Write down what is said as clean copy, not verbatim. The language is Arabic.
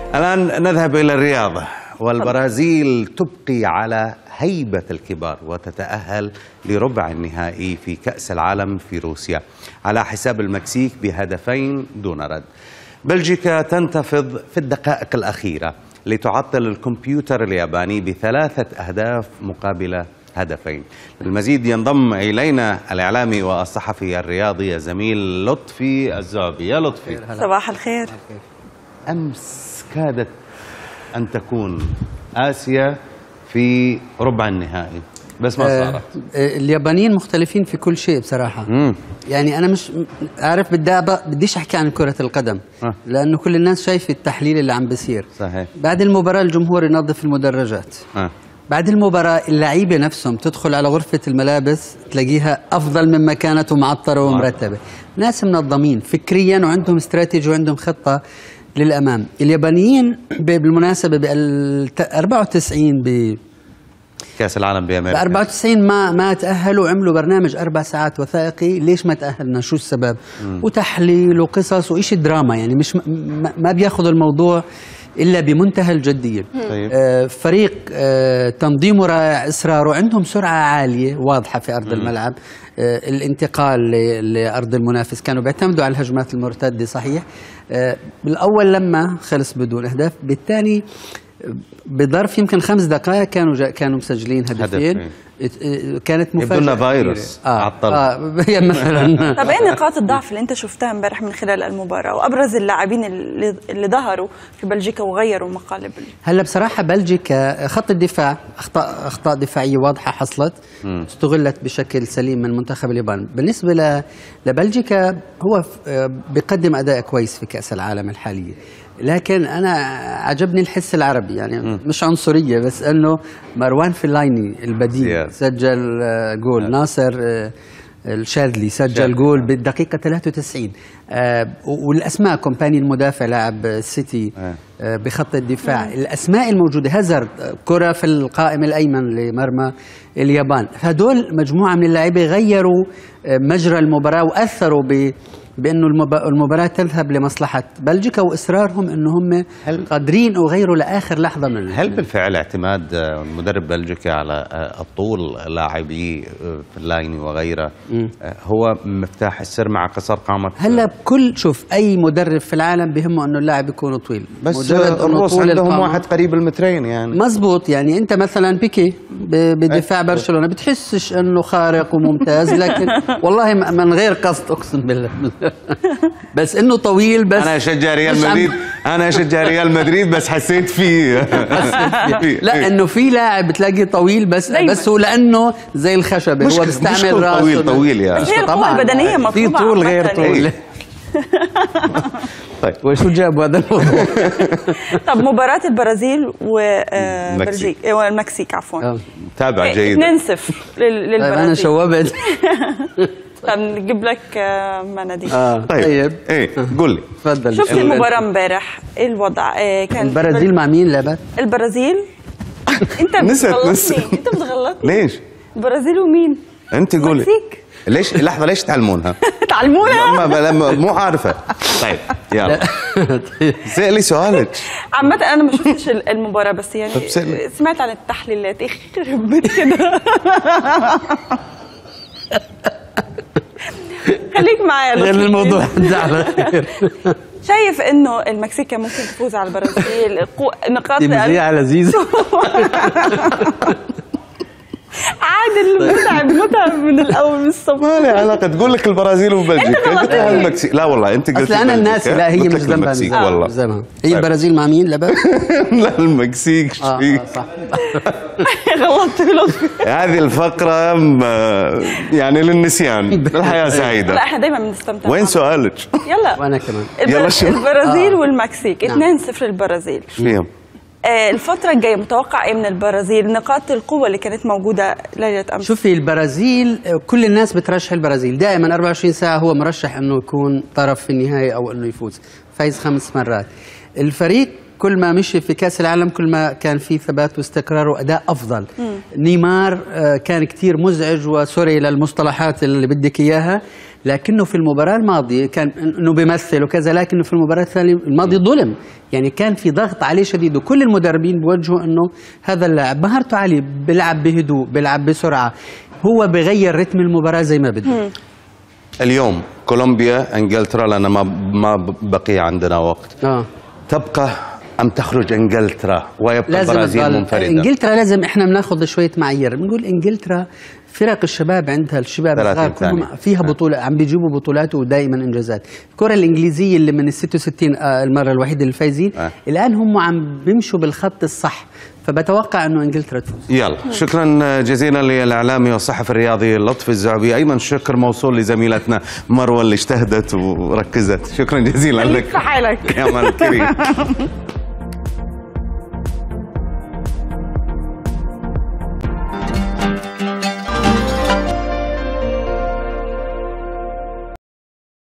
الآن نذهب إلى الرياض، والبرازيل تبقي على هيبة الكبار وتتأهل لربع النهائي في كأس العالم في روسيا على حساب المكسيك بهدفين دون رد. بلجيكا تنتفض في الدقائق الأخيرة لتعطل الكمبيوتر الياباني ب3 أهداف مقابل هدفين. المزيد ينضم إلينا الإعلامي والصحفي الرياضي الزميل لطفي الزعبي. يا لطفي، صباح الخير. أمس كادت أن تكون آسيا في ربع النهائي بس ما صارت. اليابانيين مختلفين في كل شيء بصراحة. يعني أنا مش عارف، بديش أحكي عن كرة القدم لأنه كل الناس شايفة التحليل اللي عم بيصير. صحيح. بعد المباراة الجمهور ينظف المدرجات. بعد المباراة اللعيبة نفسهم تدخل على غرفة الملابس تلاقيها أفضل مما كانت ومعطرة ومرتبة. ناس منظمين فكريا وعندهم استراتيجي وعندهم خطة للأمام. اليابانيين بالمناسبة بال 94 كأس العالم بأمريكا، ب 94 ما تأهلوا، عملوا برنامج 4 ساعات وثائقي ليش ما تأهلنا، شو السبب، وتحليل وقصص وإشي دراما. يعني مش ما بياخذوا الموضوع إلا بمنتهى الجدية. فريق تنظيمه رائع، إصراره، عندهم سرعة عالية واضحة في أرض الملعب. الانتقال لأرض المنافس كانوا بيعتمدوا على الهجمات المرتدة. صحيح بالأول لما خلص بدون أهداف، بالثاني بظرف يمكن 5 دقائق كانوا مسجلين هدفين. كانت مفاجأة. يبدو لنا فيروس عطل. هي مثلا. طب ايه نقاط الضعف اللي انت شفتها امبارح من خلال المباراة، وابرز اللاعبين اللي ظهروا في بلجيكا وغيروا مقالب؟ هلا بصراحة بلجيكا خط الدفاع اخطاء دفاعية واضحة حصلت، استغلت بشكل سليم من منتخب اليابان. بالنسبة لبلجيكا هو بيقدم اداء كويس في كأس العالم الحالية، لكن أنا عجبني الحس العربي. يعني مش عنصرية، بس أنه مروان فلايني البديل سجل جول، ناصر الشاذلي سجل جول بالدقيقة 93. والأسماء كومباني المدافع لاعب السيتي بخط الدفاع، الأسماء الموجودة، هازارد كرة في القائم الأيمن لمرمى اليابان. هدول مجموعة من اللاعبين غيروا مجرى المباراة وأثروا بأنه المباراة تذهب لمصلحة بلجيكا، وإصرارهم أنه هم قادرين يغيروا لآخر لحظة من هل بالفعل اعتماد مدرب بلجيكا على الطول لاعبي فلايني وغيره هو مفتاح السر مع قصر قامة؟ هلا شوف أي مدرب في العالم بهمه أنه اللاعب يكون طويل، بس الروس عندهم واحد قريب المترين. يعني مزبوط. يعني أنت مثلا بيكي بدفاع برشلونة بتحسش أنه خارق وممتاز، لكن والله من غير قصد أقسم بالله بس انه طويل. بس انا اشجع ريال مدريد بس حسيت فيه لا انه في لاعب بتلاقيه طويل بس هو لانه زي الخشبه، هو بيستعمل راسه طويل يعني. بس هي القوة البدنية مطلوبة، في طول غير طول. طيب وشو جاب هذا الموضوع؟ طب مباراة البرازيل والمكسيك عفوا، تابع جيد. 2-0 للبرازيل. انا شوبت. طب نجيب لك مناديل. طيب ايه قول لي، تفضل. شفت المباراة امبارح؟ ايه الوضع؟ كان البرازيل مع مين لعبت؟ البرازيل انت بتغلطني. ليش البرازيل ومين؟ انت قولي. المكسيك. ليش لحظة ليش تعلمونها؟ تعلمونها؟ مو عارفة. طيب يلا سألي سؤالك. عامة أنا ما شفتش المباراة، بس يعني سمعت عن التحليلات. يخرب بيت كده. خليك معايا غير الموضوع. شايف انه المكسيك ممكن تفوز على البرازيل؟ نقاط لذيذ. عادل متعب من الاول من الصبح. ما لي علاقه، تقول لك البرازيل وبلجيكا قلت لها المكسيك. لا والله انت قلت انا الناس لا هي مش ذنبها والله. هي البرازيل مع مين لبا؟ لا المكسيك. صح غلطت هذه الفقره يعني للنسيان. الحياه سعيده. لا احنا دايما بنستمتع. وين سؤالك؟ يلا وانا كمان. البرازيل والمكسيك 2-0 للبرازيل. فيهم الفترة الجاية متوقع ايه من البرازيل؟ نقاط القوة اللي كانت موجودة ليلة امس. شوفي البرازيل كل الناس بترشح البرازيل دائما 24 ساعة، هو مرشح انه يكون طرف في النهاية او انه يفوز، فايز 5 مرات. الفريق كل ما مشي في كأس العالم كل ما كان في ثبات واستقرار وأداء أفضل. نيمار كان كتير مزعج، وسوري للمصطلحات اللي بدك إياها، لكنه في المباراة الماضية كان انه بيمثل وكذا، لكنه في المباراة الثانية الماضية ظلم، يعني كان في ضغط عليه شديد، وكل المدربين بوجهوا انه هذا اللاعب مهارته عالية، بيلعب بهدوء، بيلعب بسرعة، هو بغير رتم المباراة زي ما بده. اليوم كولومبيا انجلترا، لأن ما بقي عندنا وقت، تبقى أم تخرج انجلترا ويبقى البرازيل منفردة؟ انجلترا لازم احنا بناخذ شوية معايير، بنقول انجلترا فرق الشباب عندها، الشباب الصغار كلهم فيها بطولة، عم بيجيبوا بطولات ودائما انجازات. الكرة الانجليزية اللي من ال 66 المرة الوحيدة اللي فايزين، الآن هم عم بيمشوا بالخط الصح، فبتوقع انه انجلترا تفوز. يلا، شكرا جزيلا للاعلامي والصحفي الرياضي لطفي الزعبي. ايضا شكر موصول لزميلتنا مروه اللي اجتهدت وركزت. شكرا جزيلا لك. في حالك يا مان الكريم.